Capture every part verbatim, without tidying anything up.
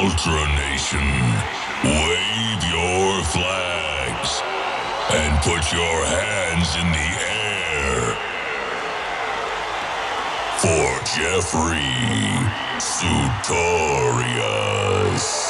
Ultra Nation, wave your flags and put your hands in the air for Jeffrey Sutorius.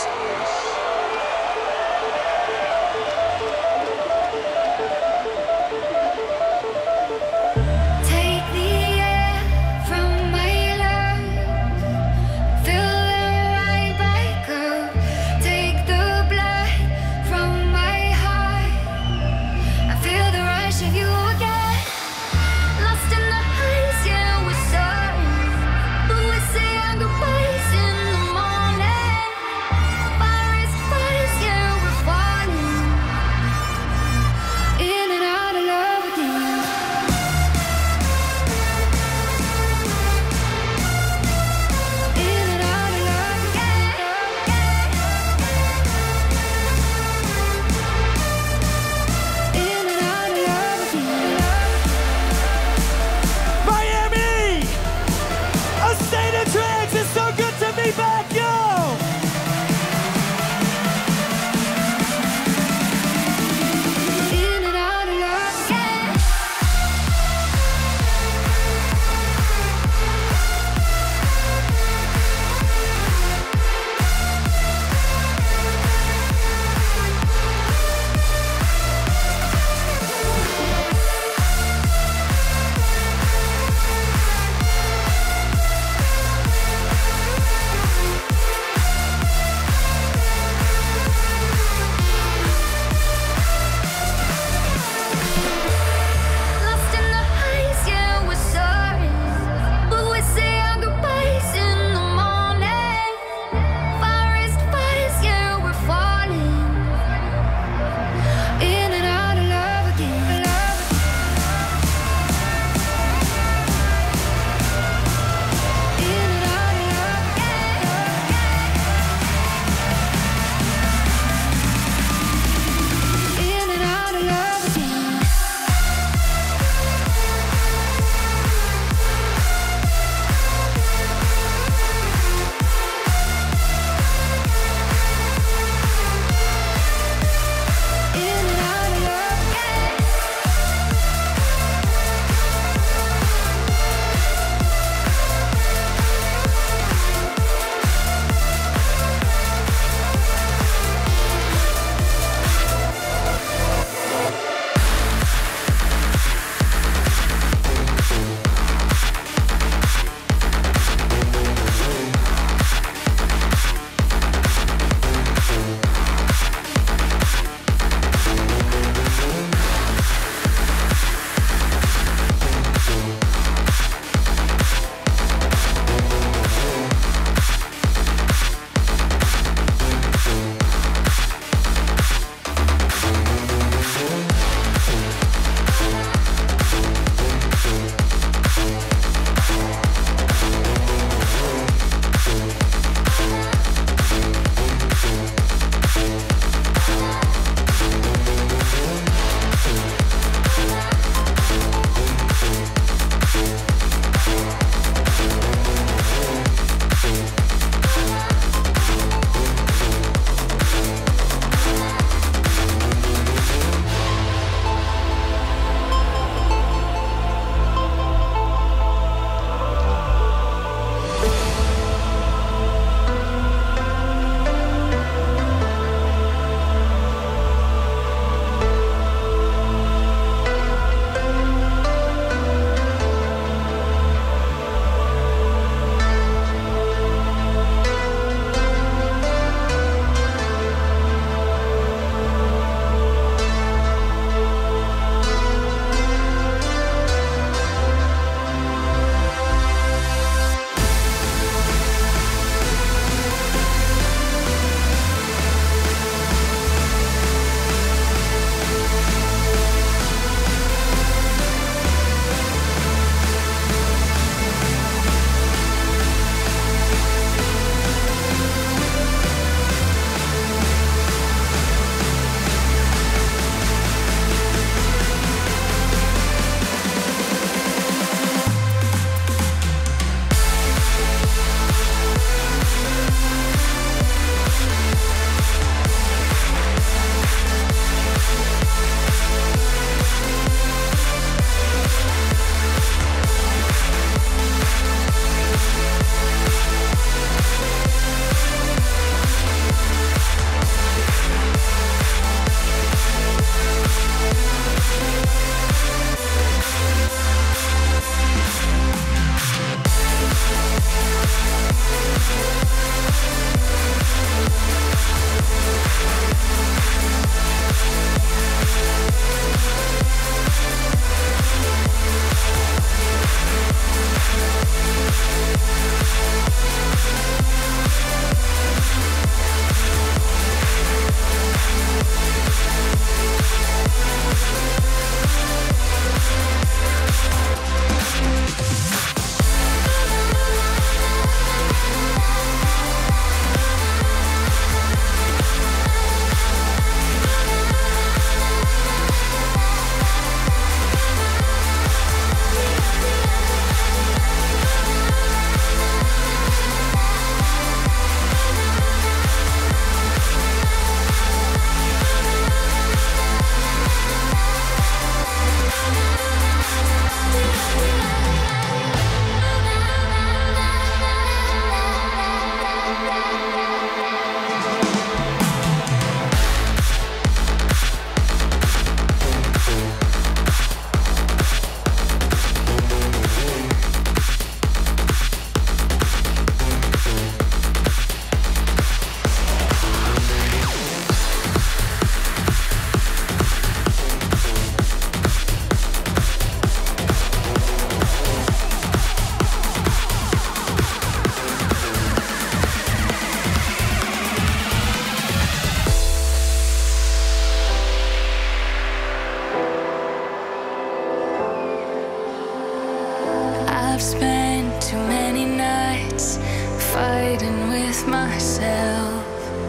spent too many nights fighting with myself,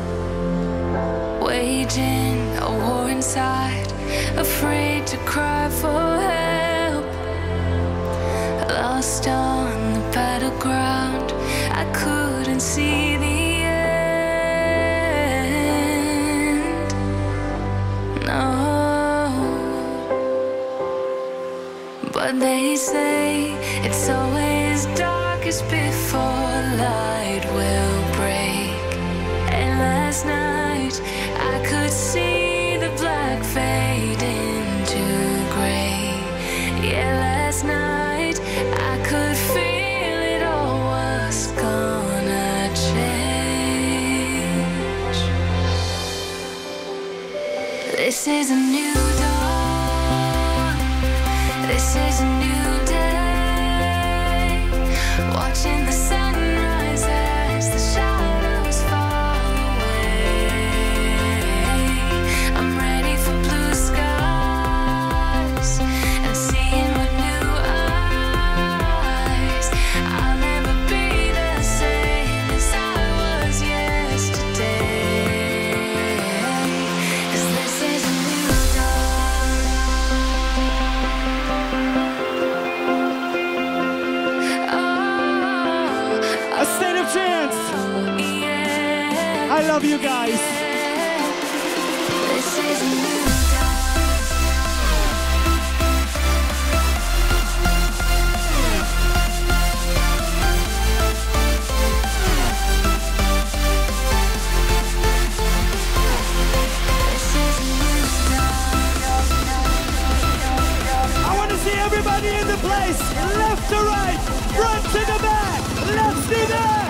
waging a war inside, afraid to cry for help. Lost on the battleground, I couldn't see the end. No. But they say it's always darkest before light will break. And last night I could see the black fade into gray. Yeah, last night I could feel it all was gonna change. This is a new dawn. This is a new day. Watching the sunrise as the shadows fall away. I'm ready for blue skies and seeing with new eyes. I'll never be the same as I was yesterday. 'Cause this is a new dawn. A State of Trance. I love you guys. This is a new dawn. This is a new dawn. I want to see everybody in the place, left to right, front to the back. Let's do this.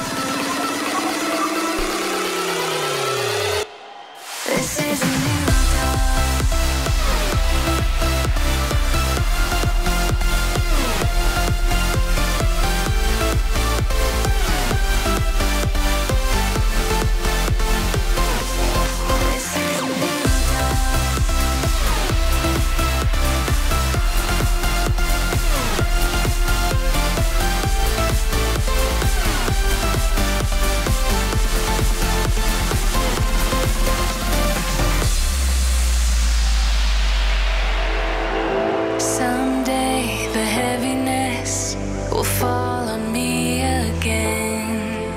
This is a new dawn. This is a new dawn. Someday the heaviness will fall on me again.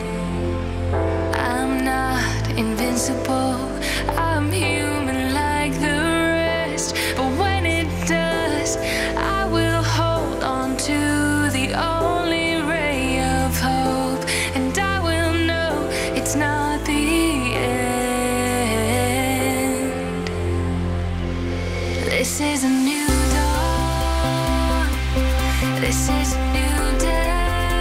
I'm not invincible, I'm human like the rest. But when it does, I will hold on to the only ray of hope. And I will know it's not the end. This is a new dawn. This is a new day.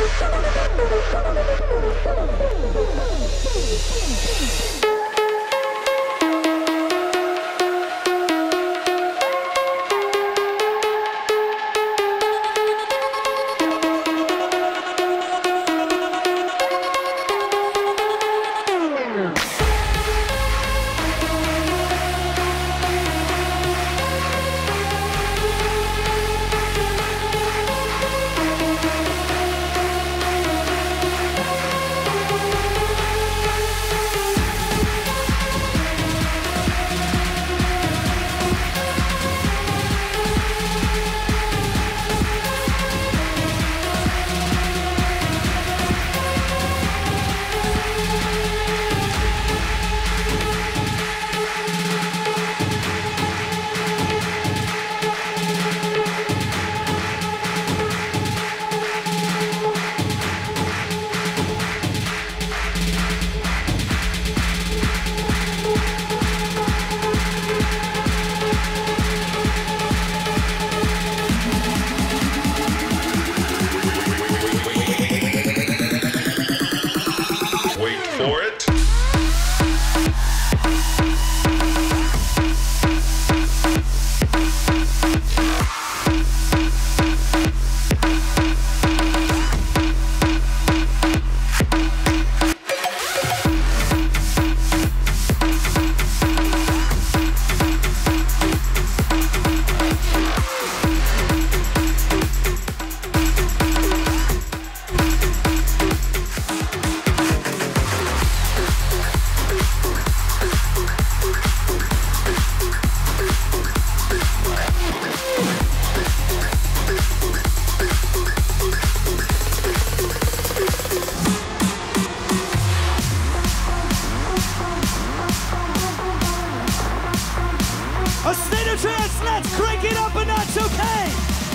A state of trance, let's crank it up a notch, okay?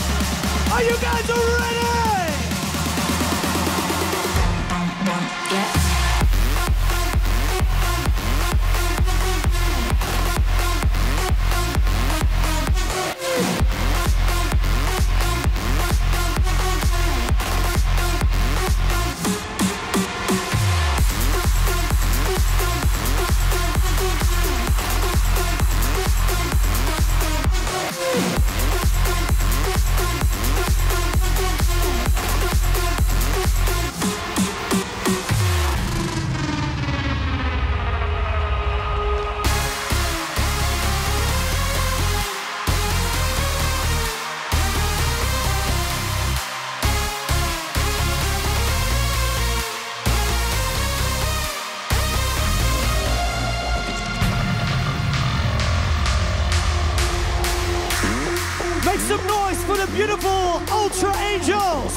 Are you guys ready? Yeah. Make some noise for the beautiful Ultra Angels!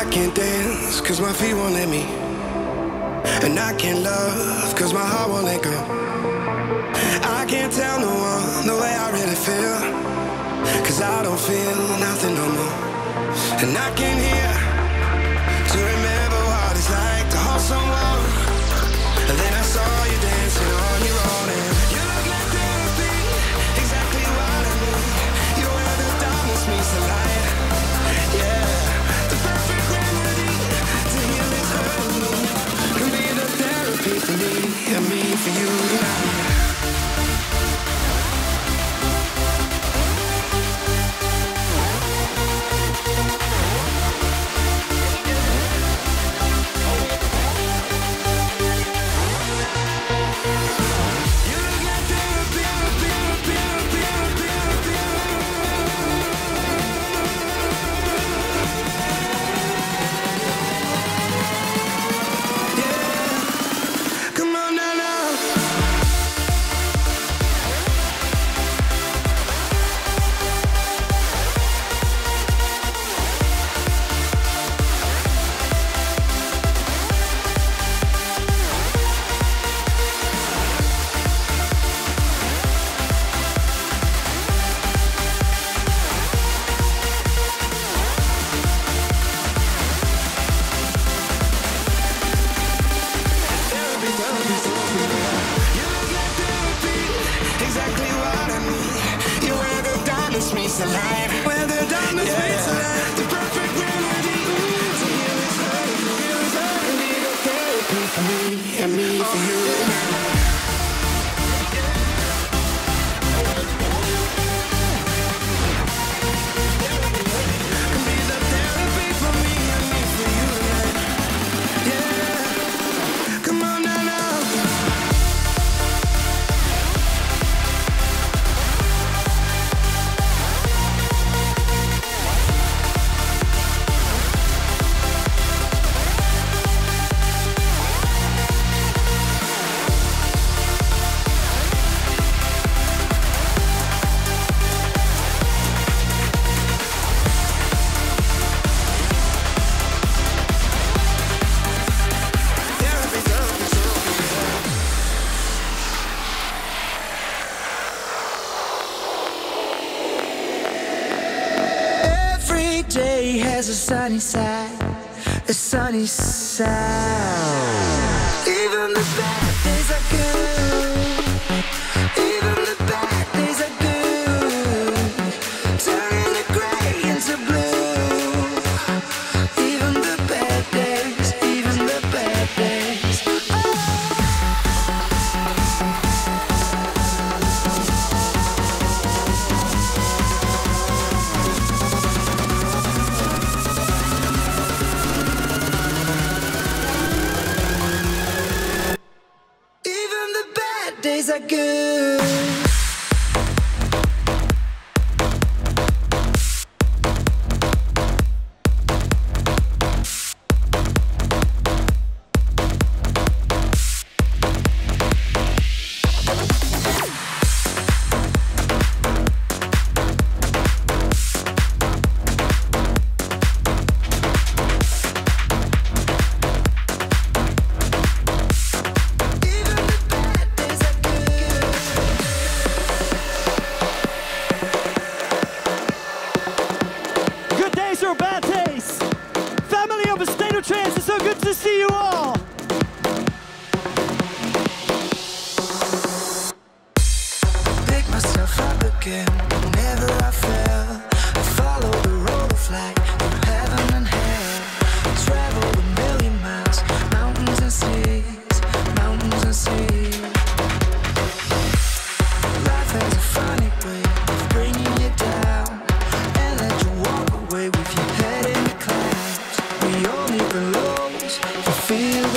I can't dance cause my feet won't let me. And I can't love cause my heart won't let go. I can't tell no one the way I really feel, cause I don't feel nothing no more. And I came here to remember what it's like to hold someone. And then I saw you dancing on your own, and you look like therapy, exactly what I need. You're where the darkness meets the light. Yeah, the perfect remedy to heal this hurt me. Can be the therapy for me and me for you tonight. There's a sunny side, a sunny side. Even the bad days are good. Even the bad days are good. Turning the gray into blue. Even the bad days, even the bad days. Days are good. Feel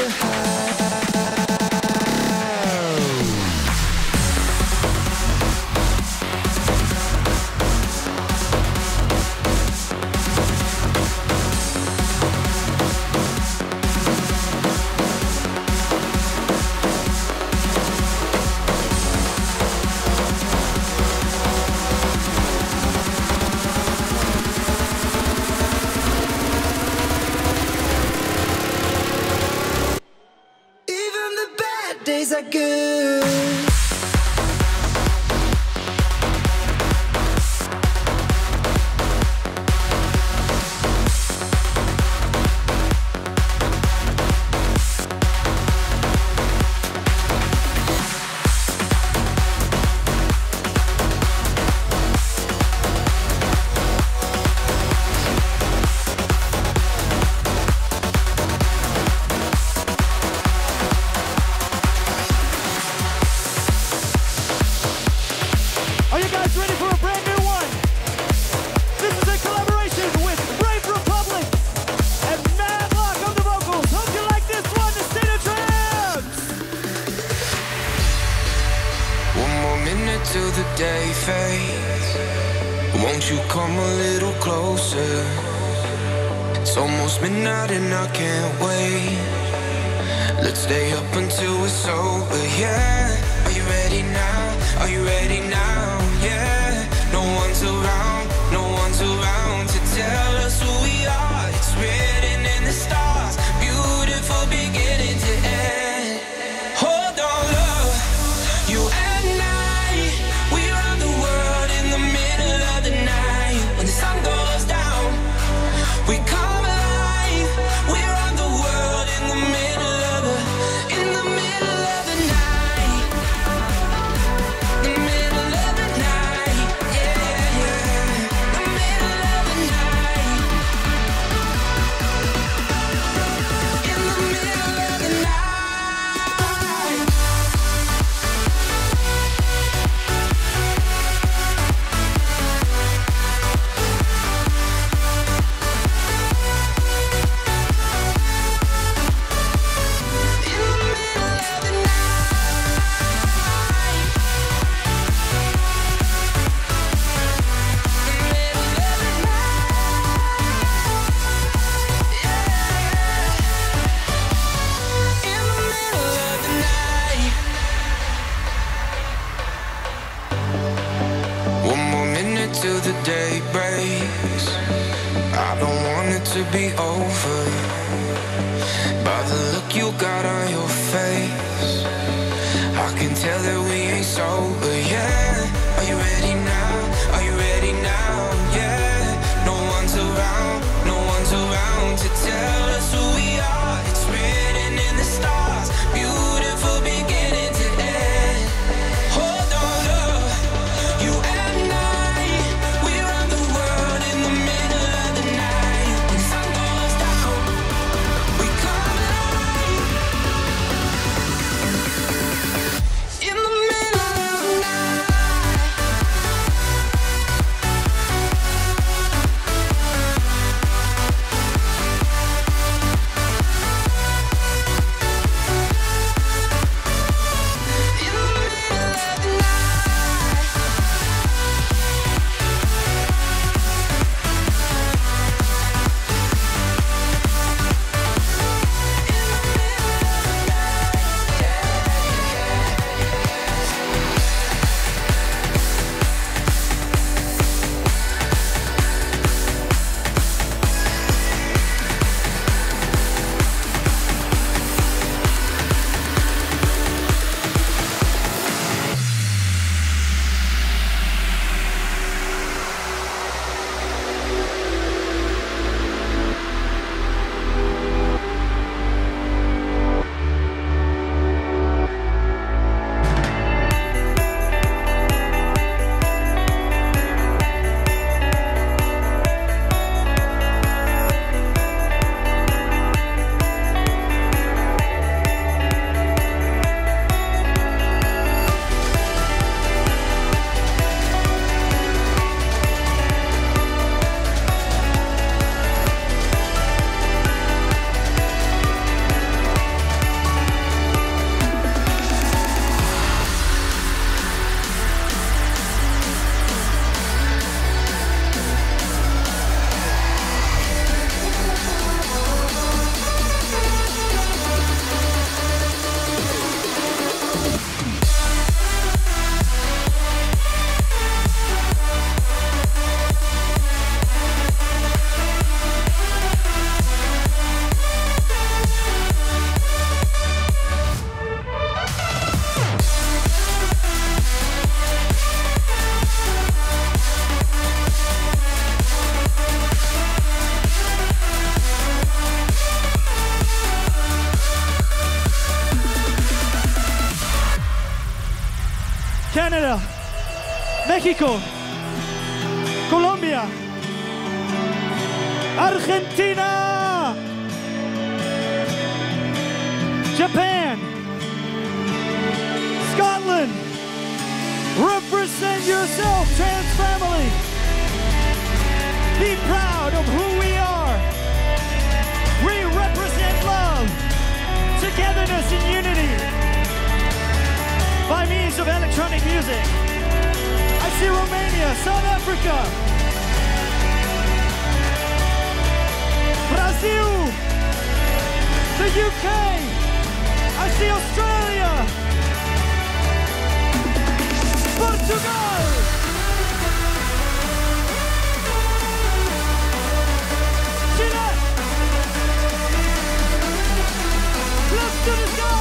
are good. Are you guys ready for a brand new one? This is a collaboration with Brave Republic and Madlock on the vocals. Hope you like this one, the State of Trance! One more minute till the day fades. Won't you come a little closer? It's almost midnight and I can't wait. Let's stay up until it's over, yeah. Are you ready now? Are you ready now? Yeah. No one's around, no one's around to tell us who we are. It's written in the stars, beautiful beginning to end. Hold on, love, you and I, we run the world in the middle of the night. When the sun goes down, we come alive. We run the world in the middle of the, in the middle of the night. The middle of the night, yeah, yeah. The middle of the night. In the middle of the night. In the middle of the night. The middle of the night. Yeah. In the middle of the night. One more minute till the day breaks. I don't want it to be over. By the look you got on your face, I can tell that we ain't sober, yeah. Are you ready now? Are you ready now? Yeah. No one's around, no one's around to tell us who we are. It's written in the stars, beautiful beginning to end. Hold on, love, you and I, we run the world in the middle of the night. When the sun goes down, we come alive. In the middle of the night. Mexico, Colombia, Argentina, Japan, Scotland. Represent yourself, trans family. Be proud of who we are. We represent love, togetherness, and unity by means of electronic music. I see Romania, South Africa, Brazil, the U K, I see Australia, Portugal, Chile, lift to the sky.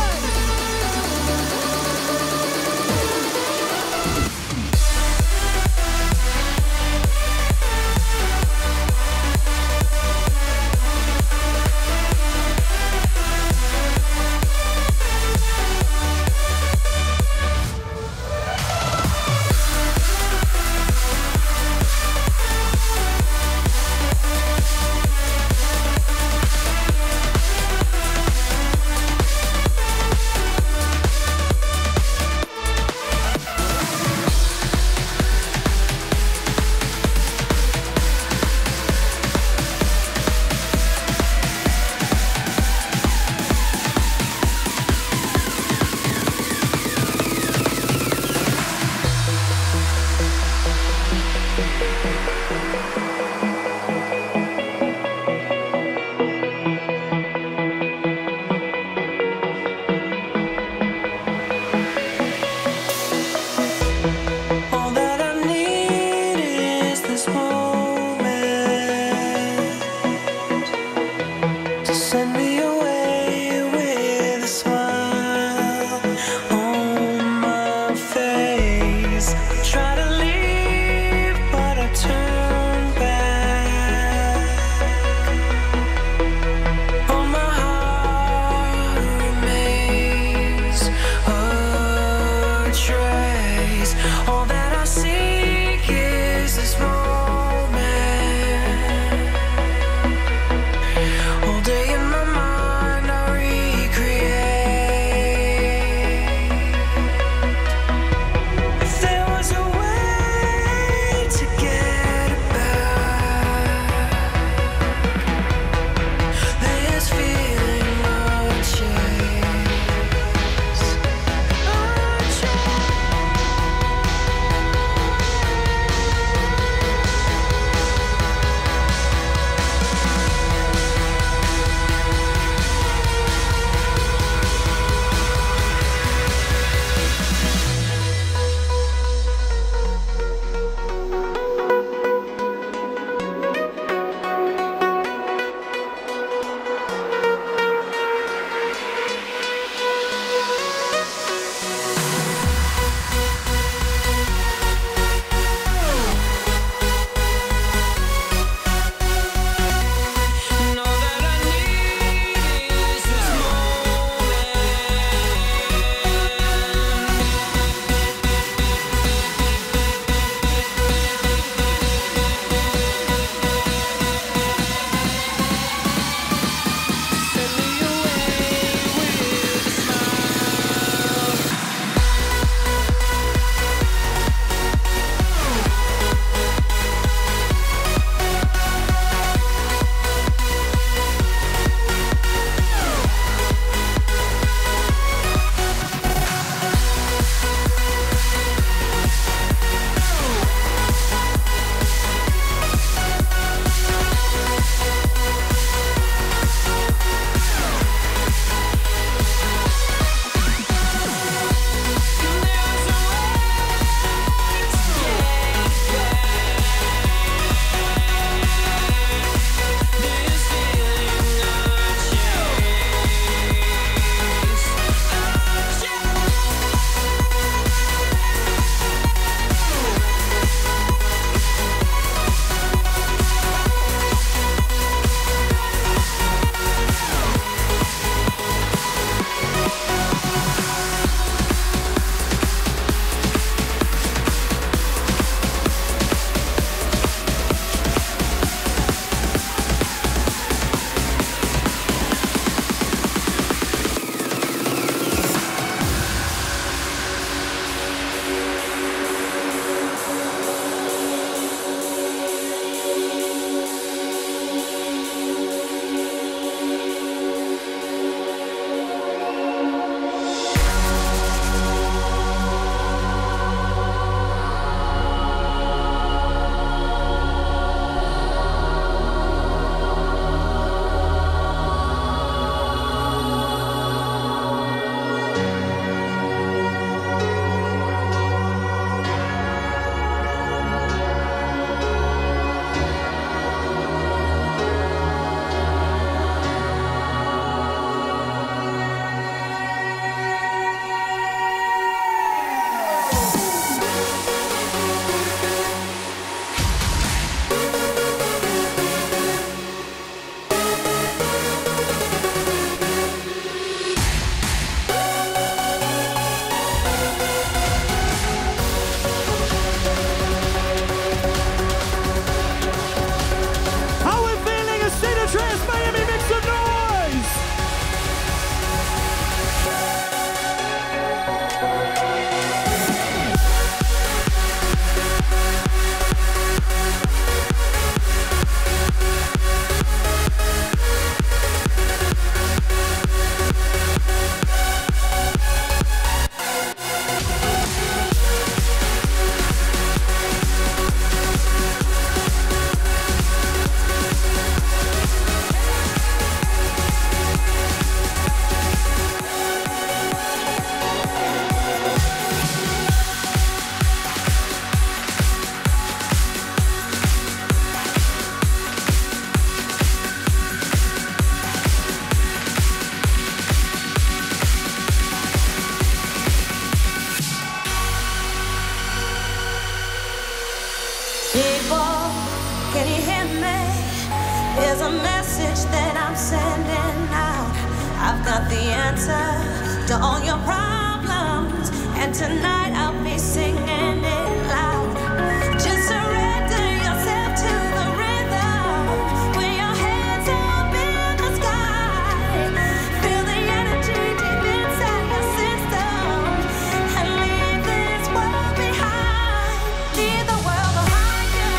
got the answer to all your problems, and tonight I'll be singing it loud. Just surrender yourself to the rhythm. With your hands up in the sky, feel the energy deep inside your system, and leave this world behind. Leave the world behind you.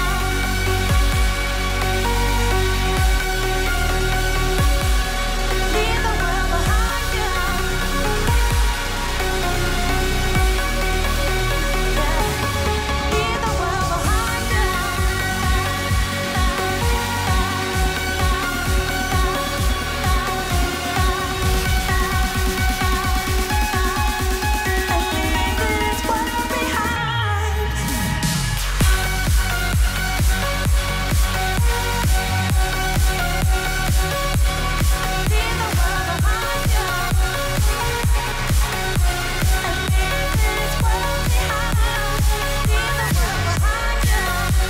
Leave the world behind you. Leave the world behind you. And leave this world behind. Leave the world behind you. And leave this world behind. Leave the world behind you.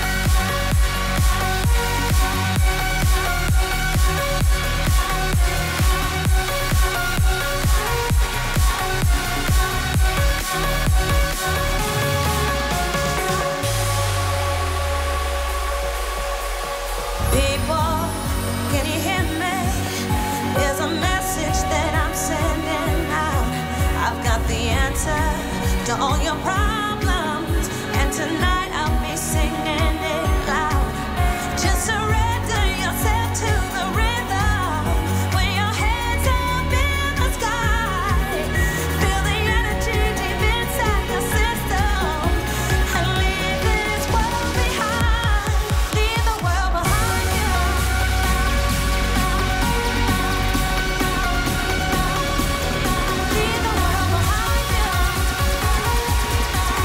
People, can you hear me? There's a message that I'm sending out. I've got the answer to all your problems, and tonight I'll be singing it loud. Just surrender yourself to the rhythm. With your hands up in the sky, feel the energy deep inside your system, and leave this world behind. Leave the world behind you. Leave the world behind you.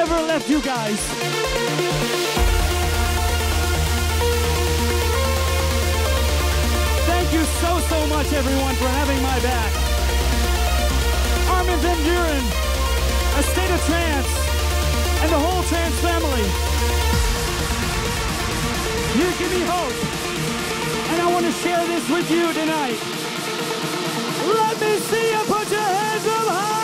never left you guys. Thank you so, so much, everyone, for having my back. Armin van Buuren, A State of Trance, and the whole Trance family. You give me hope, and I want to share this with you tonight. Let me see you put your hands up high.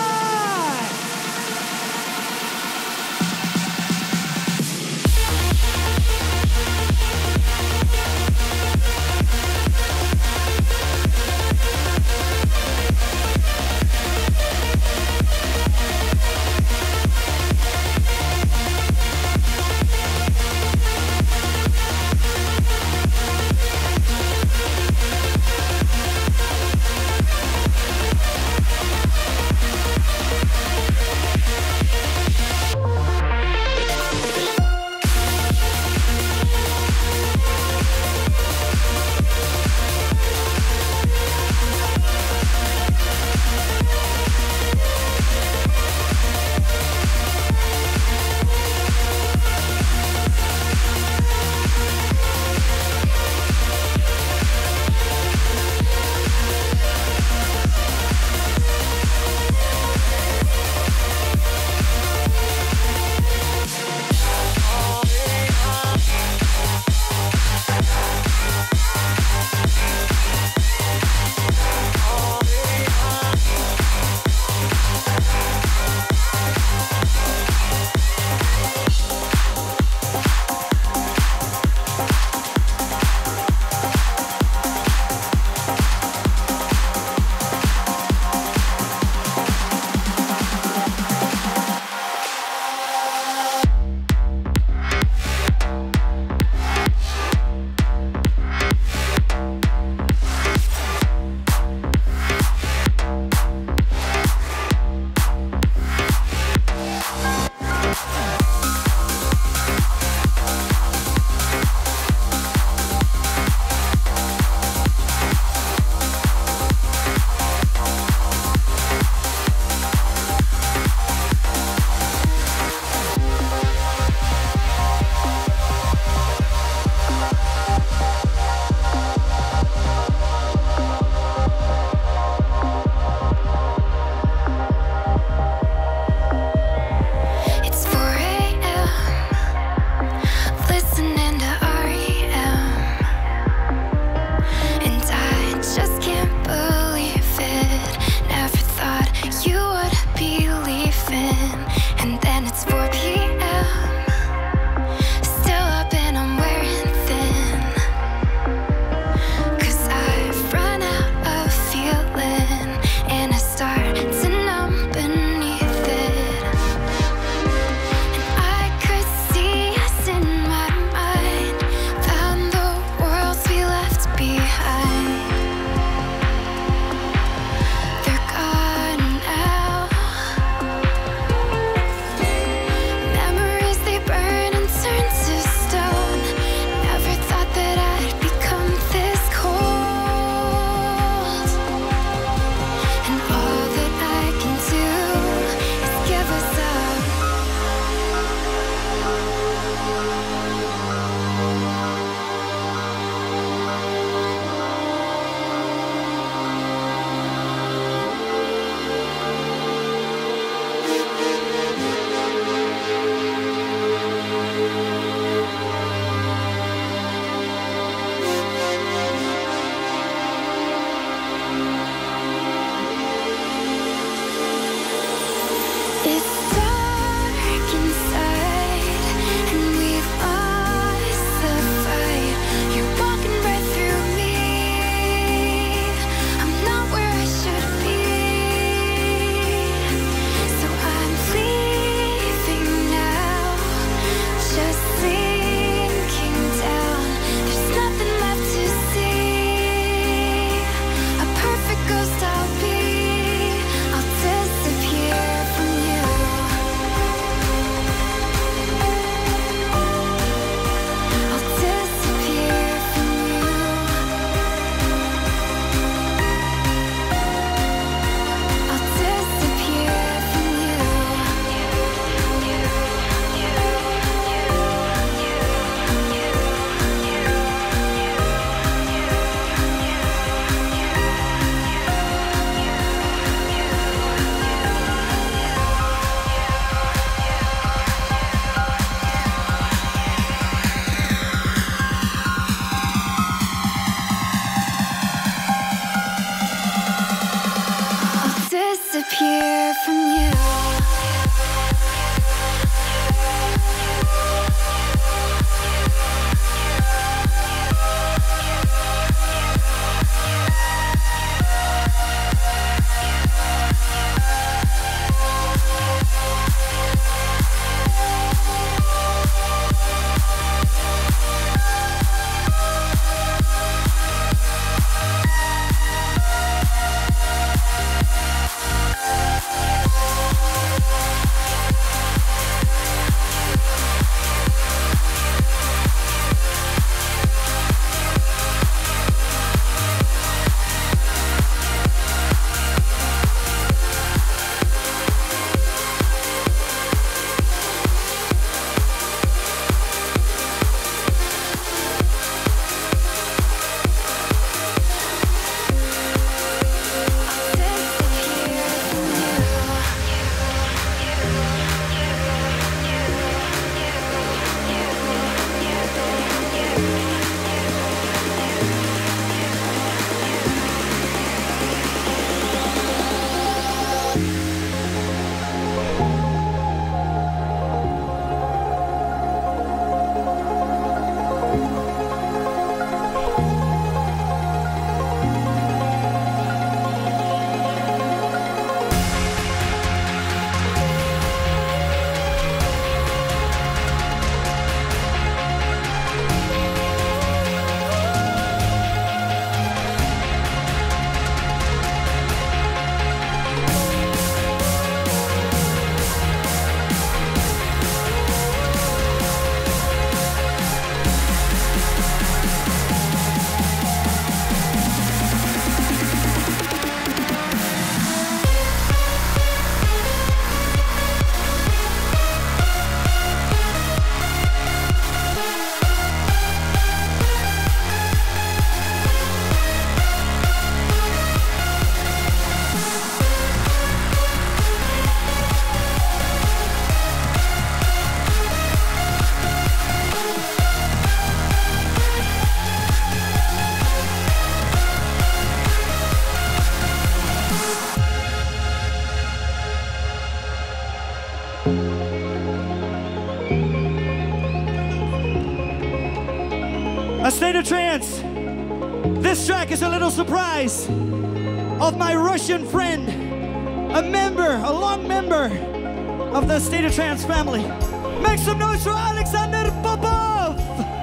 A State of Trance. This track is a little surprise of my Russian friend, a member, a long member of the State of Trance family. Make some noise for Alexander Popov!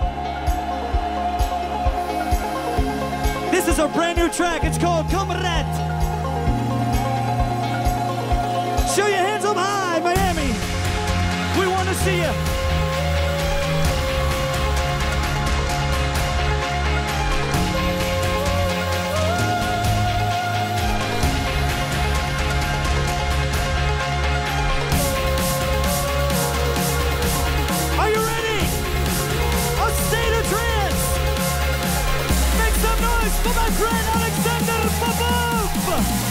This is a brand new track. It's called Comrade. Show your hands up high, Miami. We want to see you. Are you ready? A State of Trance. Make some noise for my friend Alexander Popov.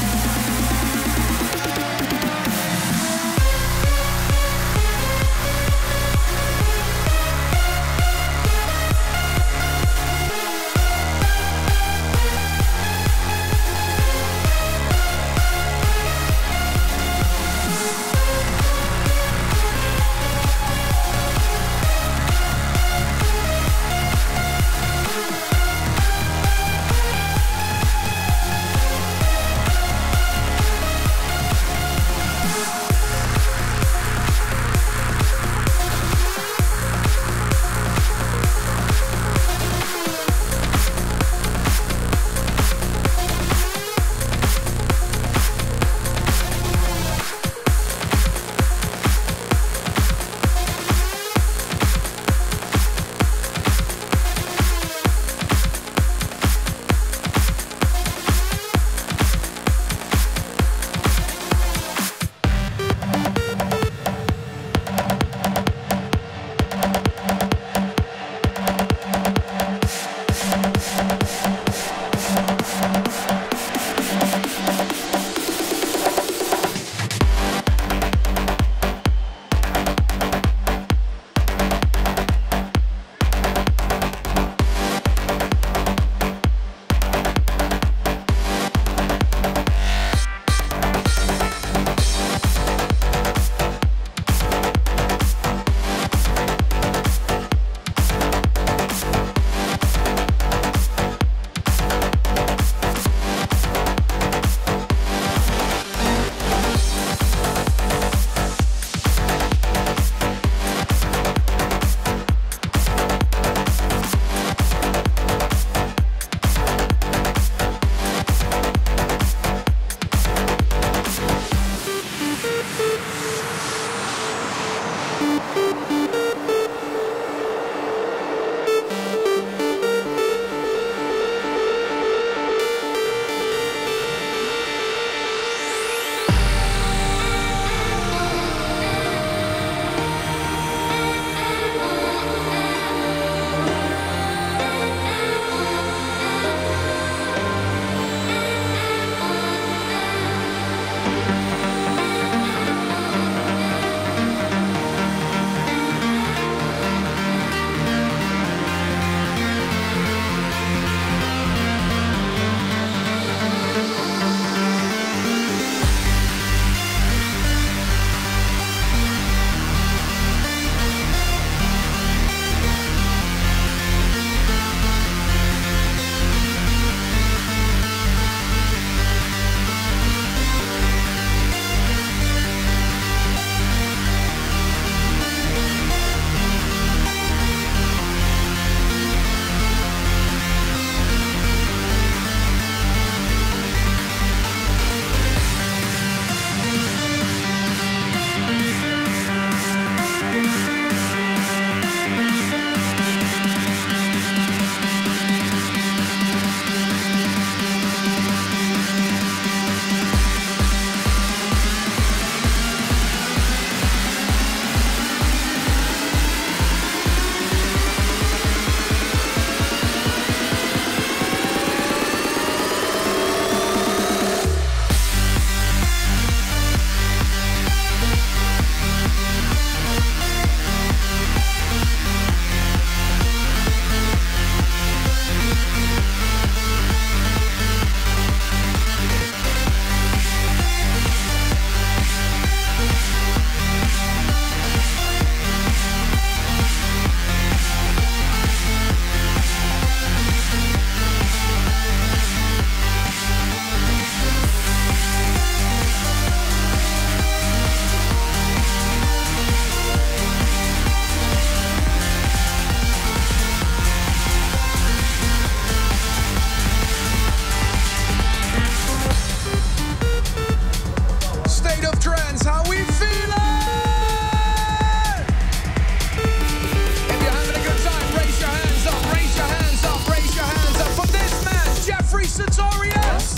Congratulations, R E S!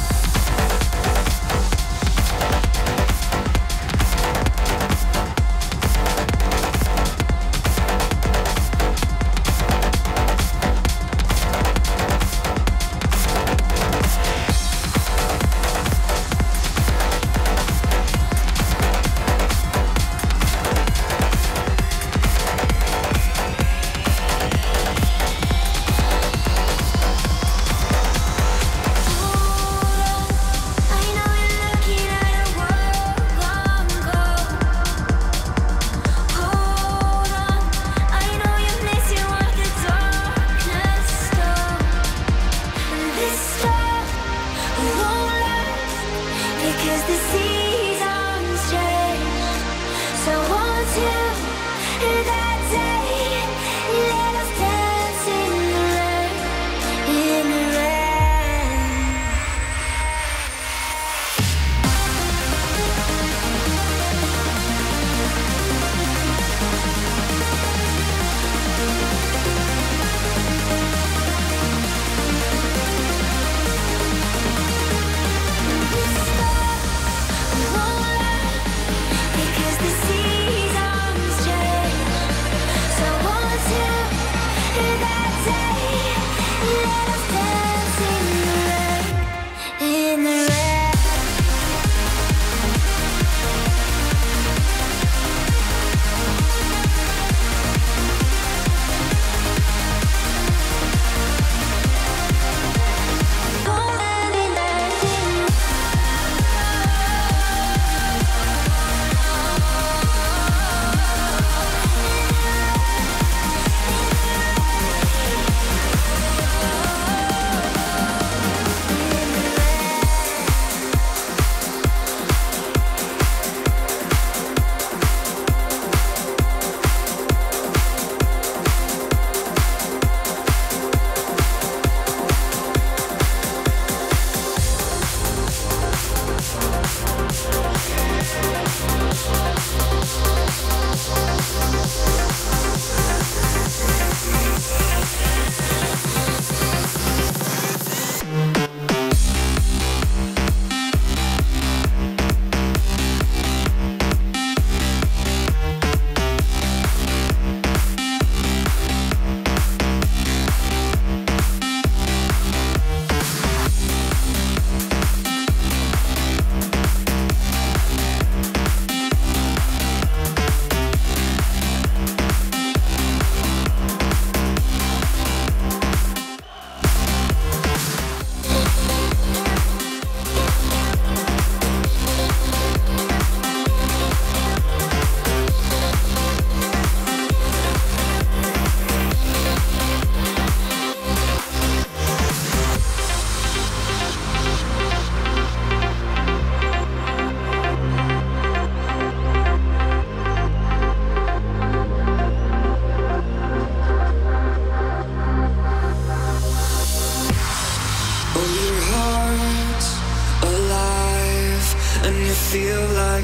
feel like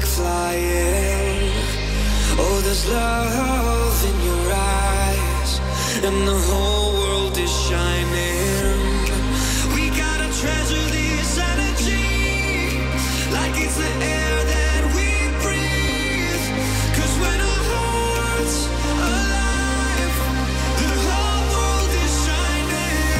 flying. Oh, there's love in your eyes, and the whole world is shining. We gotta treasure this energy like it's the air that we breathe. 'Cause when our hearts alive, the whole world is shining.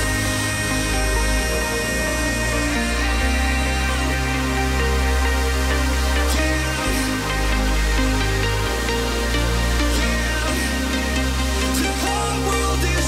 The whole world is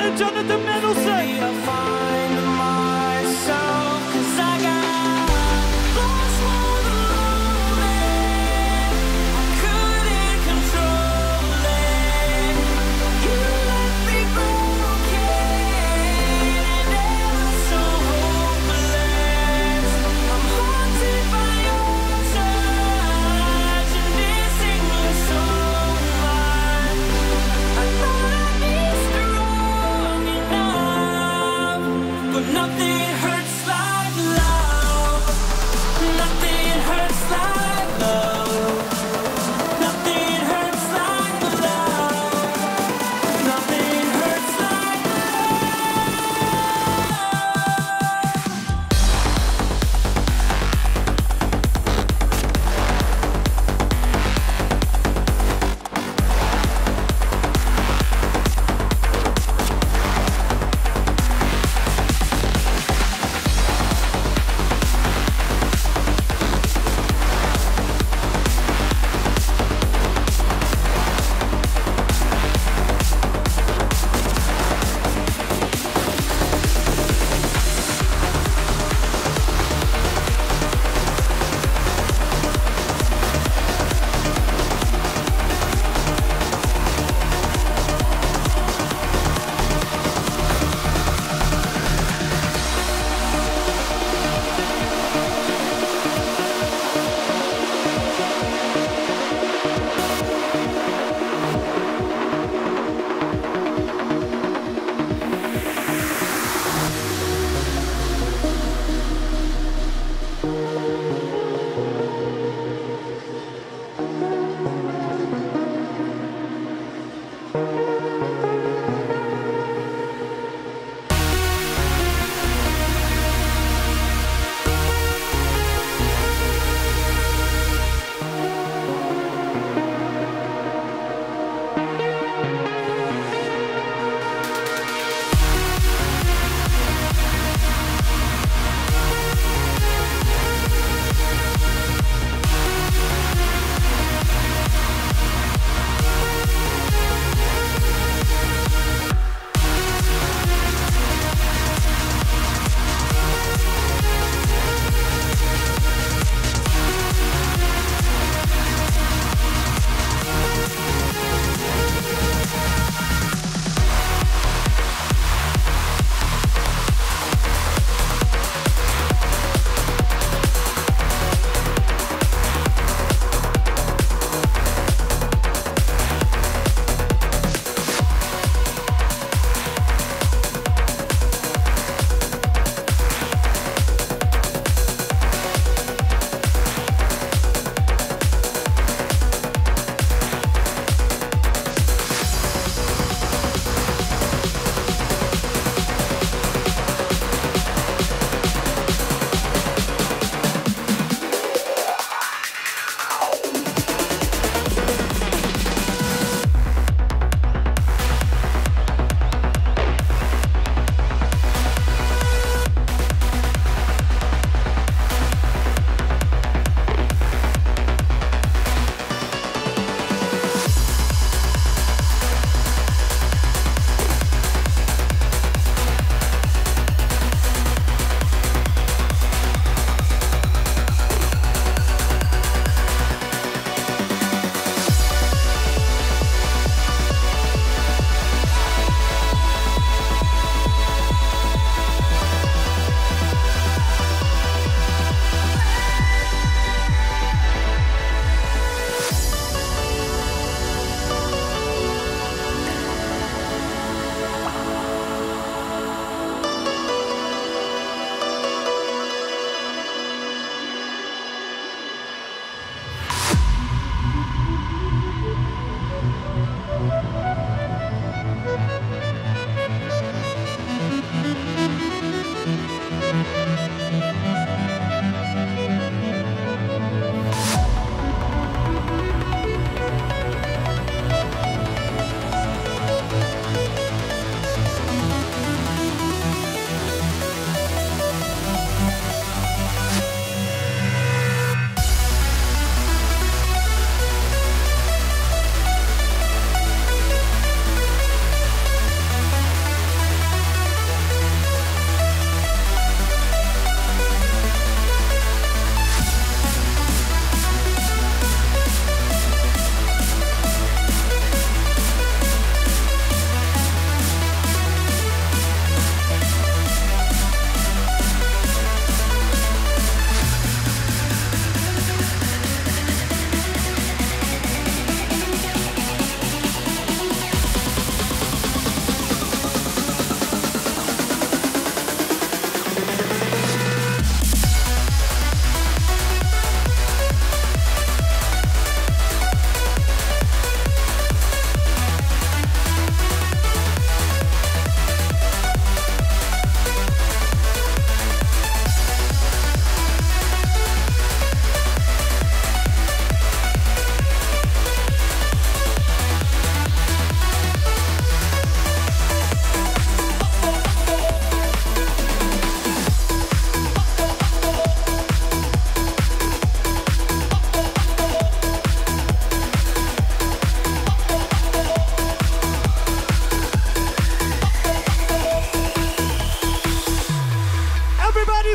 and Jonathan Mendelsohn. Maybe I'll find myself, 'cause I got lost for the moment. I couldn't control it. You left me broken and ever so hopeless. I'm haunted by your touch and missing you so much. I thought I'd be strong enough.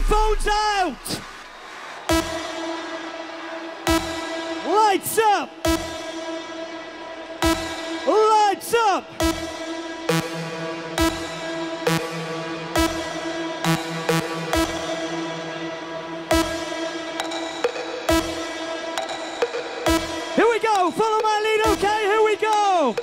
Microphones out! Lights up! Lights up! Here we go! Follow my lead, okay? Here we go!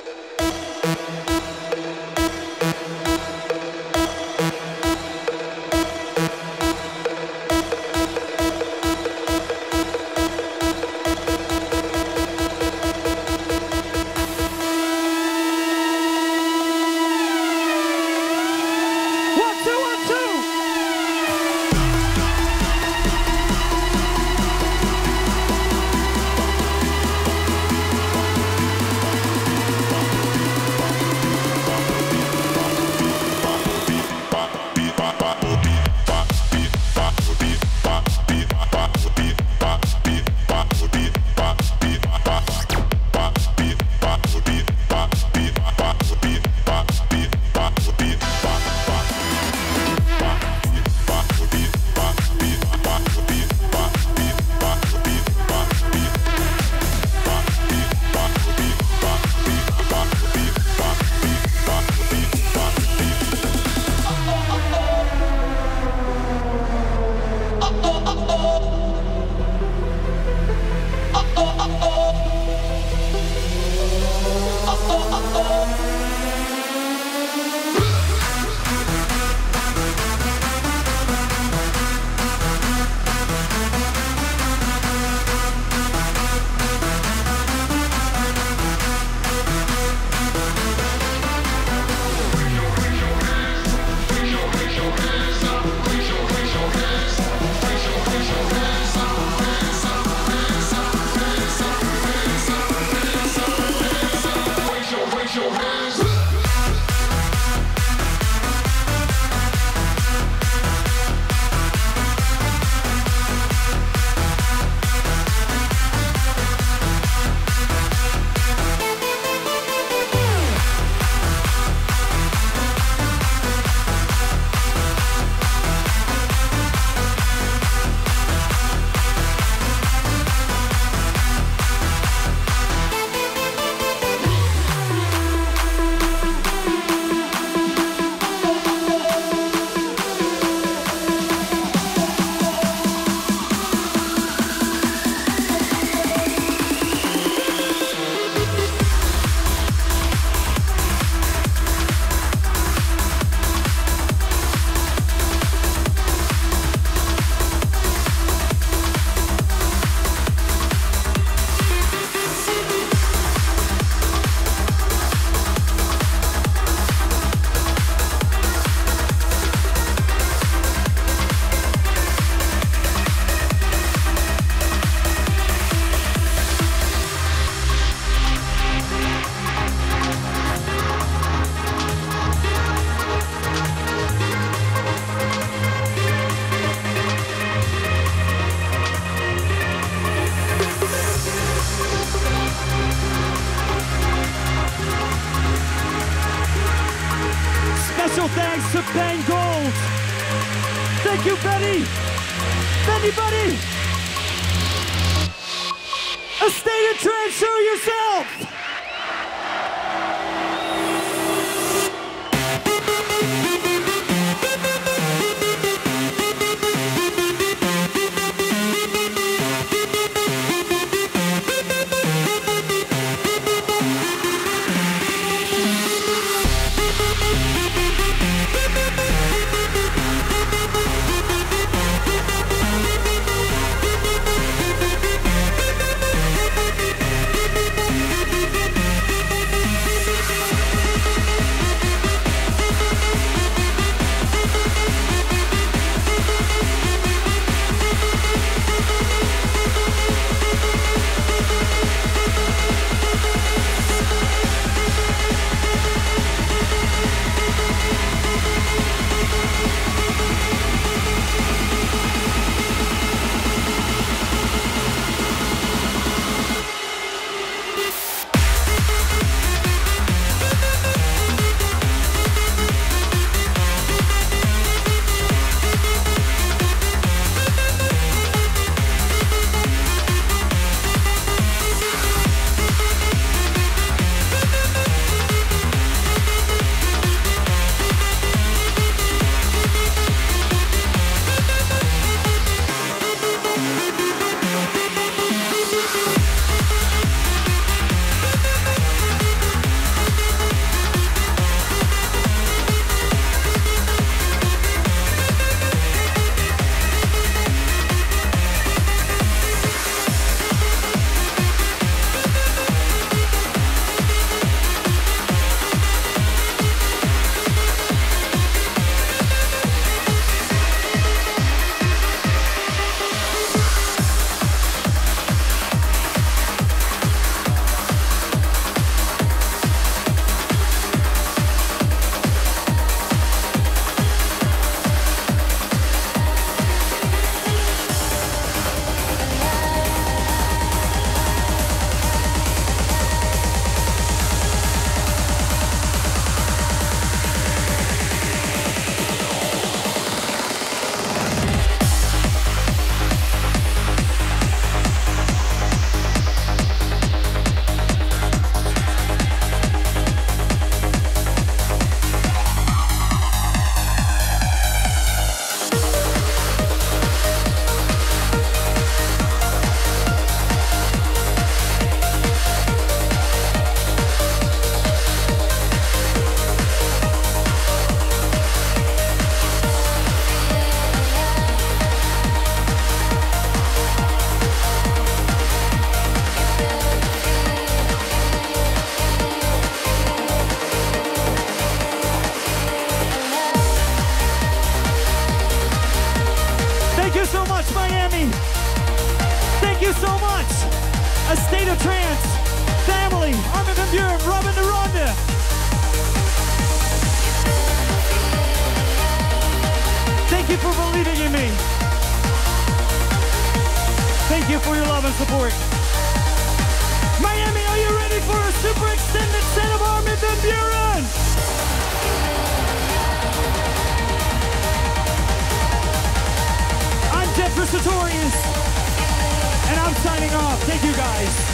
Special thanks to Ben Gold. Thank you, Betty. Betty, buddy. A State of Trance, show yourself. so much. A State of Trance family, Armin van Buuren, Robin de Ronde. Thank you for believing in me. Thank you for your love and support. Miami, are you ready for a super extended set of Armin van Buuren? I'm Jeffrey Sartorius, and I'm signing off. Thank you, guys.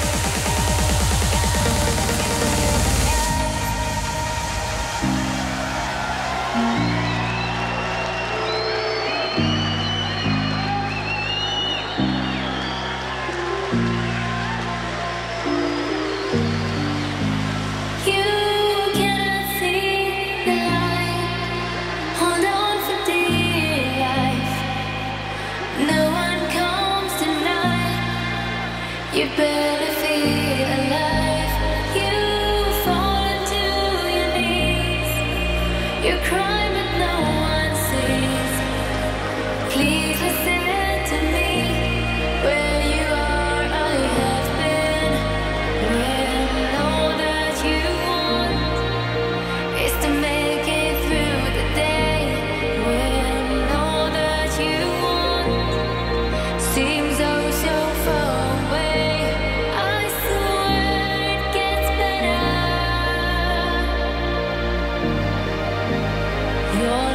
You better feel alive. You fall into your knees. You cry but no one sees. Please listen to me. Where you are, I have been. When all that you want is to make it through the day. When all that you want seems oh so far away. You're